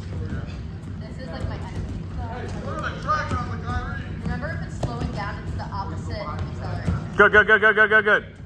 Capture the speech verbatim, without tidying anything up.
This is like my enemy. Remember, if it's slowing down, it's the opposite acceleration. Good, good, good, good, good, good, good.